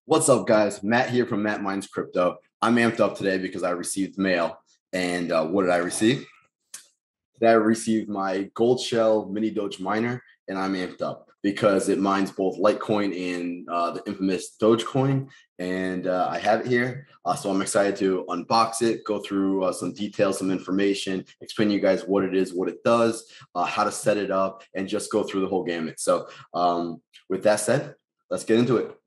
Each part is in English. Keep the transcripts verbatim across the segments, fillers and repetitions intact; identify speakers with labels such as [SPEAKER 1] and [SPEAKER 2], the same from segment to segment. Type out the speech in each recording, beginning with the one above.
[SPEAKER 1] What's up, guys? Matt here from Matt Minds Crypto. I'm amped up today because I received mail. And uh, what did I receive? Today I received my Gold Shell Mini Doge miner, and I'm amped up because it mines both Litecoin and uh, the infamous Dogecoin. And uh, I have it here. Uh, so I'm excited to unbox it, go through uh, some details, some information, explain to you guys what it is, what it does, uh, how to set it up, and just go through the whole gamut. So um, with that said, let's get into it.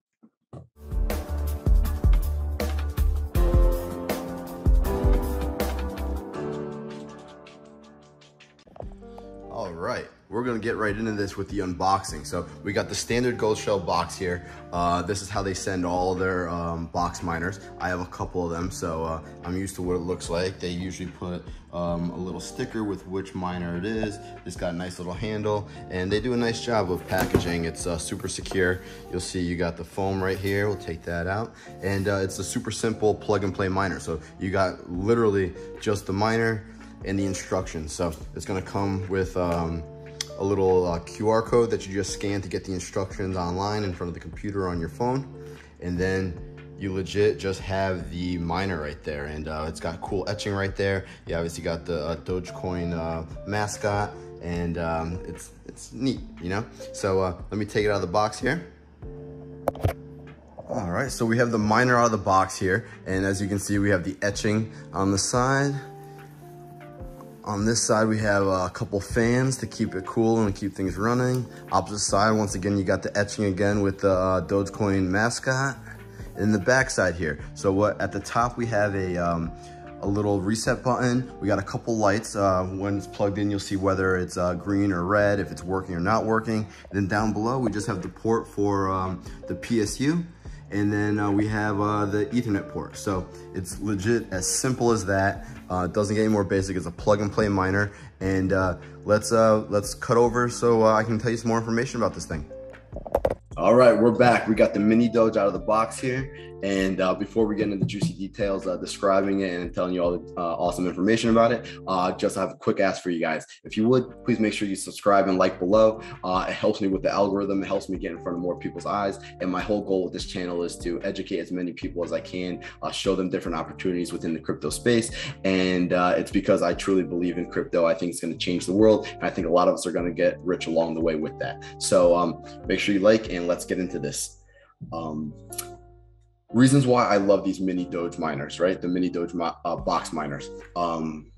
[SPEAKER 1] All right, we're gonna get right into this with the unboxing. So we got the standard Gold Shell box here. Uh, this is how they send all their um, box miners. I have a couple of them, so uh, I'm used to what it looks like. They usually put um, a little sticker with which miner it is. It's got a nice little handle, and they do a nice job of packaging. It's uh, super secure. You'll see you got the foam right here. We'll take that out. And uh, it's a super simple plug and play miner. So you got literally just the miner and the instructions. So it's gonna come with um, a little uh, Q R code that you just scan to get the instructions online in front of the computer on your phone. And then you legit just have the miner right there. And uh, it's got cool etching right there. You obviously got the uh, Dogecoin uh, mascot, and um, it's, it's neat, you know? So uh, let me take it out of the box here. All right, so we have the miner out of the box here. And as you can see, we have the etching on the side. On this side, we have a couple fans to keep it cool and keep things running. Opposite side, once again, you got the etching again with the uh, Dogecoin mascot. In the back side here, so what at the top we have a um, a little reset button. We got a couple lights. Uh, when it's plugged in, you'll see whether it's uh, green or red, if it's working or not working. And then down below, we just have the port for um, the P S U. And then uh, we have uh, the Ethernet port. So it's legit as simple as that. Uh, it doesn't get any more basic. It's a plug and play miner. And uh, let's uh, let's cut over so uh, I can tell you some more information about this thing. All right, we're back. We got the Mini Doge out of the box here. And uh, before we get into the juicy details, uh, describing it and telling you all the uh, awesome information about it, uh, just have a quick ask for you guys. If you would, please make sure you subscribe and like below. Uh, it helps me with the algorithm. It helps me get in front of more people's eyes. And my whole goal with this channel is to educate as many people as I can, uh, show them different opportunities within the crypto space. And uh, it's because I truly believe in crypto. I think it's going to change the world. And I think a lot of us are going to get rich along the way with that. So um, make sure you like, and let's get into this. Um, Reasons why I love these mini Doge miners, right? The mini Doge uh, box miners. Um,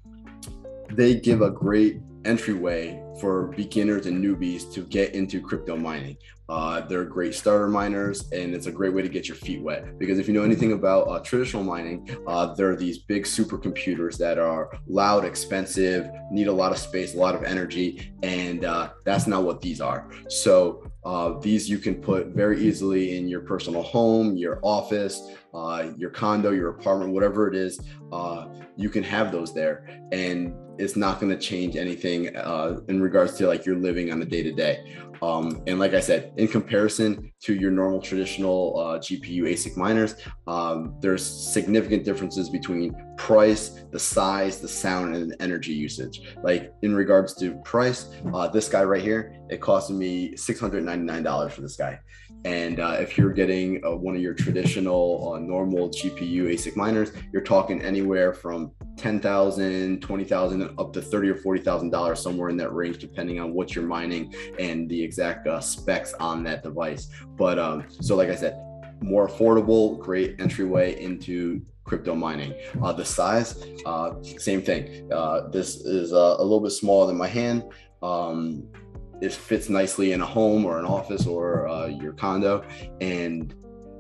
[SPEAKER 1] they give a great entryway for beginners and newbies to get into crypto mining. Uh, they're great starter miners, and it's a great way to get your feet wet. Because if you know anything about uh, traditional mining, uh, there are these big supercomputers that are loud, expensive, need a lot of space, a lot of energy, and uh, that's not what these are. So uh, these you can put very easily in your personal home, your office, uh, your condo, your apartment, whatever it is. Uh, you can have those there, and it's not going to change anything uh, in regards to like your living on a day-to-day. Um, and like I said, in comparison to your normal traditional uh, G P U A S I C miners, um, there's significant differences between price, the size, the sound, and the energy usage. Like in regards to price, uh, this guy right here, it costed me six hundred ninety-nine dollars for this guy. And uh, if you're getting uh, one of your traditional uh, normal G P U A S I C miners, you're talking anywhere from ten thousand, twenty thousand, up to thirty or forty thousand dollars, somewhere in that range, depending on what you're mining and the exact uh, specs on that device. But um, so like I said, more affordable, great entryway into crypto mining. Uh, the size, uh, same thing. Uh, this is uh, a little bit smaller than my hand. Um, it fits nicely in a home or an office or uh, your condo, and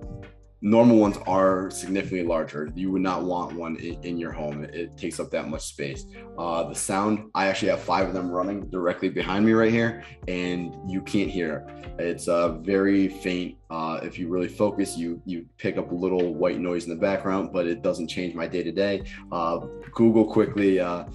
[SPEAKER 1] normal ones are significantly larger. You would not want one in, in your home. It, it takes up that much space. Uh, the sound, I actually have five of them running directly behind me right here, and you can't hear it. It's uh, very faint. Uh, if you really focus, you you pick up a little white noise in the background, but it doesn't change my day-to-day. Uh, Google quickly uh,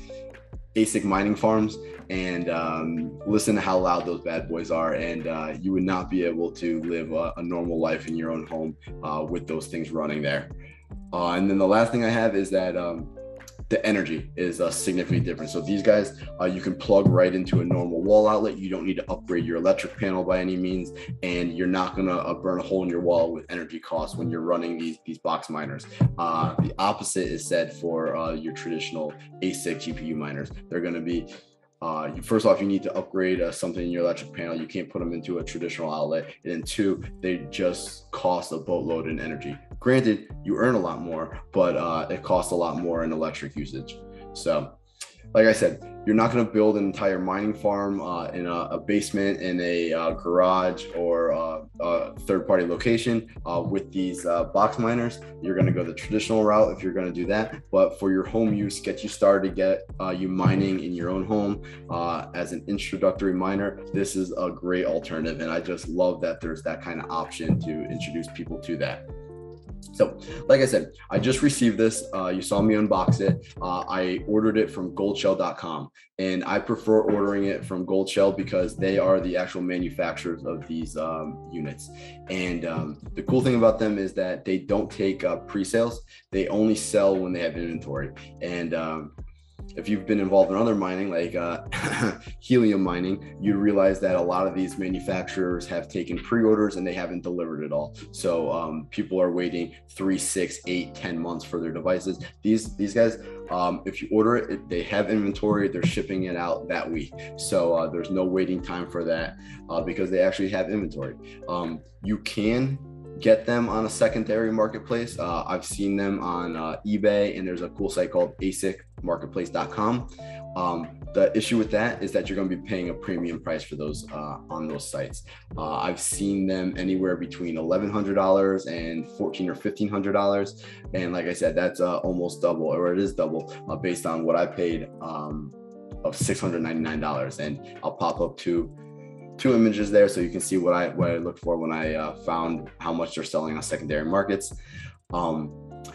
[SPEAKER 1] A S I C mining farms and um, listen to how loud those bad boys are, and uh, you would not be able to live a, a normal life in your own home uh, with those things running there. Uh, and then the last thing I have is that um, the energy is uh, significantly different. So these guys, uh, you can plug right into a normal wall outlet. You don't need to upgrade your electric panel by any means, and you're not gonna uh, burn a hole in your wall with energy costs when you're running these, these box miners. Uh, the opposite is said for uh, your traditional A SIC G P U miners. They're gonna be Uh, you, first off, you need to upgrade uh, something in your electric panel. You can't put them into a traditional outlet. And then two, they just cost a boatload in energy. Granted, you earn a lot more, but uh, it costs a lot more in electric usage. So, like I said, you're not going to build an entire mining farm uh, in a, a basement, in a uh, garage, or uh, a third-party location uh, with these uh, box miners. You're going to go the traditional route if you're going to do that. But for your home use, get you started, get uh, you mining in your own home uh, as an introductory miner. This is a great alternative, and I just love that there's that kind of option to introduce people to that. So, like I said, I just received this. Uh, you saw me unbox it. Uh, I ordered it from gold shell dot com, and I prefer ordering it from Goldshell because they are the actual manufacturers of these um, units. And um, the cool thing about them is that they don't take uh, pre-sales. They only sell when they have inventory. And um, if you've been involved in other mining, like uh, helium mining, you realize that a lot of these manufacturers have taken pre-orders and they haven't delivered it all. So um, people are waiting three, six, eight, ten months for their devices. These these guys, um, if you order it, it, they have inventory. They're shipping it out that week. So uh, there's no waiting time for that uh, because they actually have inventory. Um, you can get them on a secondary marketplace. Uh, I've seen them on uh, eBay, and there's a cool site called A S I C marketplace dot com. Um, the issue with that is that you're going to be paying a premium price for those uh, on those sites. Uh, I've seen them anywhere between eleven hundred dollars and fourteen or fifteen hundred dollars. And like I said, that's uh, almost double, or it is double uh, based on what I paid um, of six hundred ninety-nine dollars. And I'll pop up two two images there so you can see what I what I looked for when I uh, found how much they're selling on secondary markets. Um,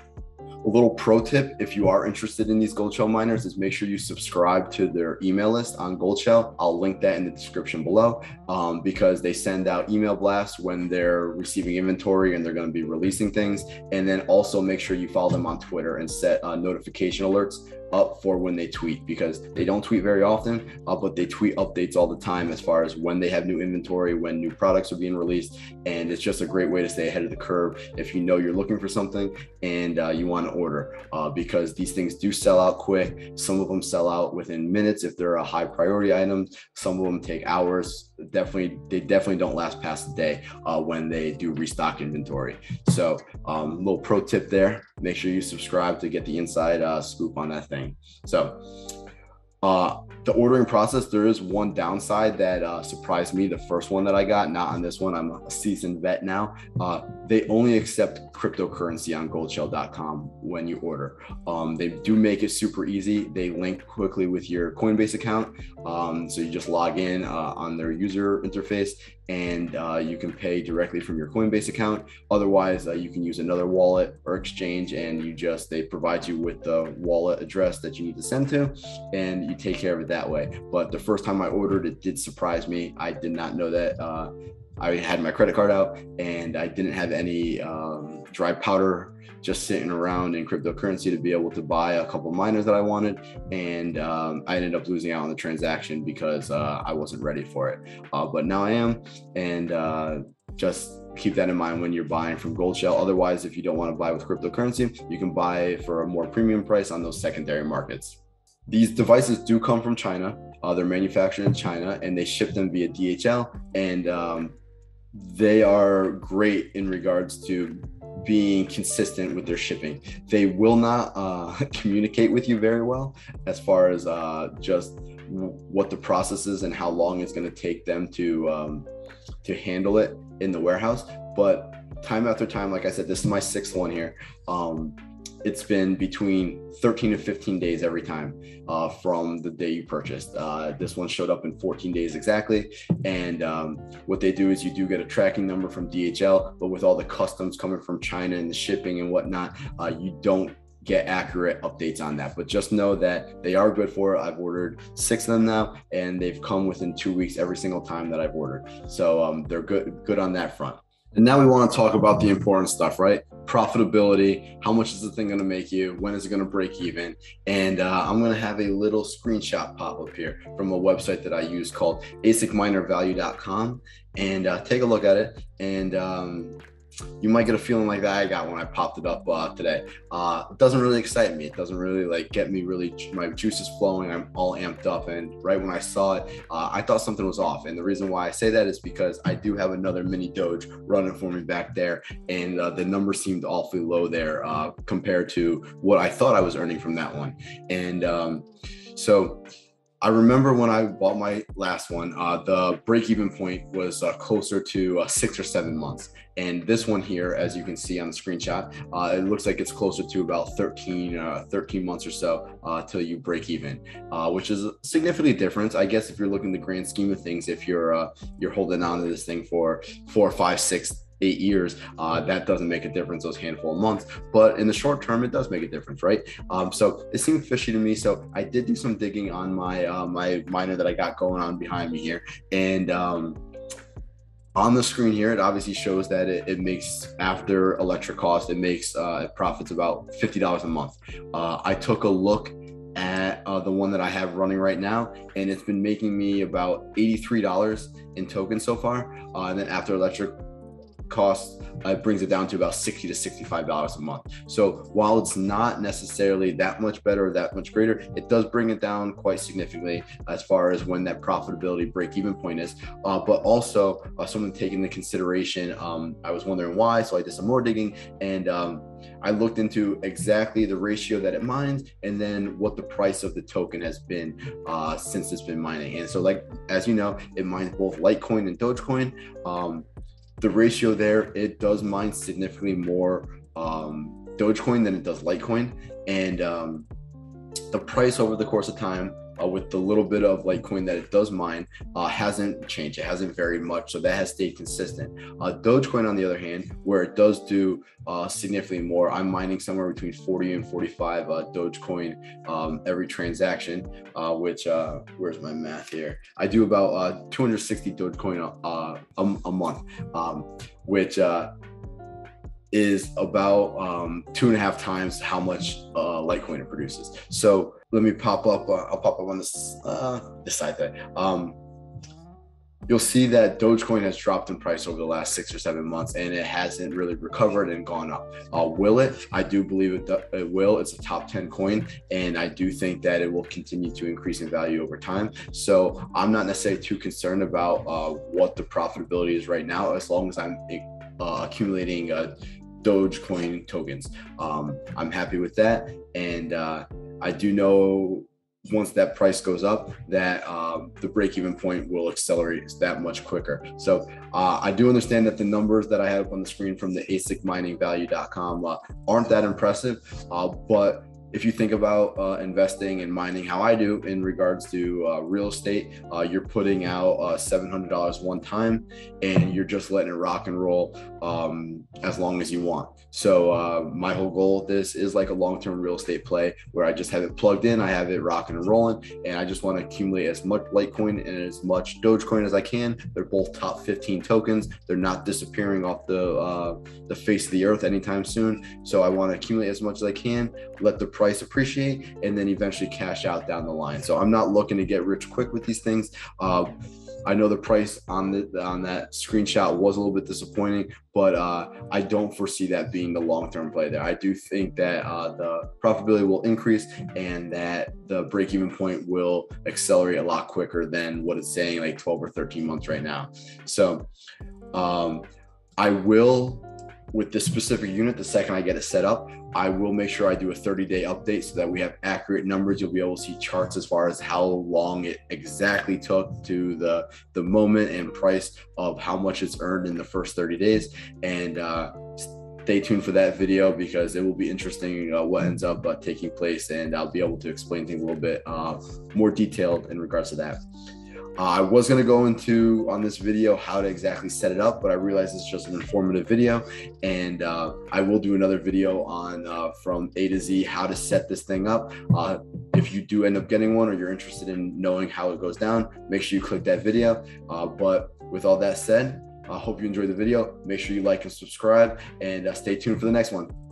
[SPEAKER 1] a little pro tip, if you are interested in these Goldshell miners, is make sure you subscribe to their email list on Goldshell. I'll link that in the description below um, because they send out email blasts when they're receiving inventory and they're going to be releasing things. And then also make sure you follow them on Twitter and set uh, notification alerts up for when they tweet, because they don't tweet very often, uh, but they tweet updates all the time as far as when they have new inventory, when new products are being released. And it's just a great way to stay ahead of the curve if you know you're looking for something and uh, you want to order, uh, because these things do sell out quick. Some of them sell out within minutes if they're a high priority item. Some of them take hours. Definitely, they definitely don't last past the day uh, when they do restock inventory. So um, little pro tip there, make sure you subscribe to get the inside uh, scoop on that thing. So uh, the ordering process, there is one downside that uh, surprised me. The first one that I got, not on this one, I'm a seasoned vet now. Uh, they only accept cryptocurrency on gold shell dot com when you order. Um, they do make it super easy. They link quickly with your Coinbase account. Um, so you just log in uh, on their user interface, and uh, you can pay directly from your Coinbase account. Otherwise, uh, you can use another wallet or exchange, and you just, they provide you with the wallet address that you need to send to, and you take care of it that way. But the first time I ordered, it did surprise me. I did not know that. Uh, I had my credit card out and I didn't have any um, dry powder just sitting around in cryptocurrency to be able to buy a couple miners that I wanted. And um, I ended up losing out on the transaction because uh, I wasn't ready for it. Uh, but now I am, and uh, just keep that in mind when you're buying from Goldshell. Otherwise, if you don't want to buy with cryptocurrency, you can buy for a more premium price on those secondary markets. These devices do come from China. Uh, they're manufactured in China, and they ship them via D H L. And um, they are great in regards to being consistent with their shipping. They will not uh, communicate with you very well as far as uh, just what the process is and how long it's going to take them to um, to handle it in the warehouse. But time after time, like I said, this is my sixth one here. Um, it's been between thirteen to fifteen days every time uh, from the day you purchased. Uh, this one showed up in fourteen days exactly. And um, what they do is you do get a tracking number from D H L, but with all the customs coming from China and the shipping and whatnot, uh, you don't get accurate updates on that. But just know that they are good for it. I've ordered six of them now, and they've come within two weeks every single time that I've ordered. So um, they're good, good on that front. And now we want to talk about the important stuff, right? Profitability. How much is the thing going to make you? When is it going to break even? And uh, I'm going to have a little screenshot pop up here from a website that I use called A S I C miner value dot com. And uh, take a look at it. And um, you might get a feeling like that I got when I popped it up uh, today. Uh, it doesn't really excite me. It doesn't really like get me really, my juice is flowing. I'm all amped up. And right when I saw it, uh, I thought something was off. And the reason why I say that is because I do have another mini Doge running for me back there. And uh, the number seemed awfully low there uh, compared to what I thought I was earning from that one. And um, so I remember when I bought my last one, uh, the break-even point was uh, closer to uh, six or seven months. And this one here, as you can see on the screenshot, uh, it looks like it's closer to about thirteen, uh, thirteen months or so uh, till you break even, uh, which is a significantly different. I guess if you're looking at the grand scheme of things, if you're uh, you're holding on to this thing for four, five, six, eight years, uh, that doesn't make a difference, those handful of months. But in the short term, it does make a difference, right? Um, so it seemed fishy to me. So I did do some digging on my uh, my miner that I got going on behind me here. And um, on the screen here, it obviously shows that it, it makes, after electric cost, it makes uh, it profits about fifty dollars a month. Uh, I took a look at uh, the one that I have running right now, and it's been making me about eighty-three dollars in tokens so far. Uh, and then after electric cost, uh, it brings it down to about sixty to sixty-five dollars a month. So while it's not necessarily that much better or that much greater, it does bring it down quite significantly as far as when that profitability break-even point is. Uh, but also uh, something to take into consideration, um, I was wondering why, so I did some more digging, and um, I looked into exactly the ratio that it mines and then what the price of the token has been uh, since it's been mining. And so, like, as you know, it mines both Litecoin and Dogecoin. Um, The ratio there, it does mine significantly more um, Dogecoin than it does Litecoin. And um, the price over the course of time, uh, with the little bit of Litecoin that it does mine, uh, hasn't changed. It hasn't varied much. So that has stayed consistent. Uh, Dogecoin, on the other hand, where it does do uh, significantly more, I'm mining somewhere between forty and forty-five uh, Dogecoin um, every transaction, uh, which, uh, where's my math here? I do about uh, two hundred sixty Dogecoin uh, a, a month, um, which uh, is about um, two and a half times how much uh, Litecoin it produces. So let me pop up, uh, I'll pop up on this, uh, this side there. Um, you'll see that Dogecoin has dropped in price over the last six or seven months, and it hasn't really recovered and gone up. Uh, will it? I do believe it, it will. It's a top ten coin, and I do think that it will continue to increase in value over time. So I'm not necessarily too concerned about uh, what the profitability is right now, as long as I'm uh, accumulating uh, Dogecoin tokens. Um, I'm happy with that. And uh, I do know once that price goes up, that um, the break-even point will accelerate that much quicker. So uh, I do understand that the numbers that I have up on the screen from the A S I C mining value dot com uh, aren't that impressive, uh, but if you think about uh, investing and mining how I do in regards to uh, real estate, uh, you're putting out uh, seven hundred dollars one time, and you're just letting it rock and roll um, as long as you want. So uh, my whole goal with this is like a long-term real estate play where I just have it plugged in, I have it rocking and rolling, and I just want to accumulate as much Litecoin and as much Dogecoin as I can. They're both top fifteen tokens. They're not disappearing off the, uh, the face of the earth anytime soon. So I want to accumulate as much as I can, let the price appreciate, and then eventually cash out down the line. So I'm not looking to get rich quick with these things. Uh, I know the price on the on that screenshot was a little bit disappointing, but uh, I don't foresee that being the long-term play there. I do think that uh, the profitability will increase and that the break-even point will accelerate a lot quicker than what it's saying, like twelve or thirteen months right now. So um, I will, with this specific unit, the second I get it set up, I will make sure I do a thirty day update so that we have accurate numbers. You'll be able to see charts as far as how long it exactly took to the, the moment and price of how much it's earned in the first thirty days. And uh, stay tuned for that video because it will be interesting uh, what ends up uh, taking place, and I'll be able to explain things a little bit uh, more detailed in regards to that. Uh, I was going to go into on this video how to exactly set it up, but I realized it's just an informative video, and uh, I will do another video on uh, from A to Z how to set this thing up. Uh, if you do end up getting one or you're interested in knowing how it goes down, make sure you click that video. Uh, but with all that said, I uh, hope you enjoyed the video. Make sure you like and subscribe, and uh, stay tuned for the next one.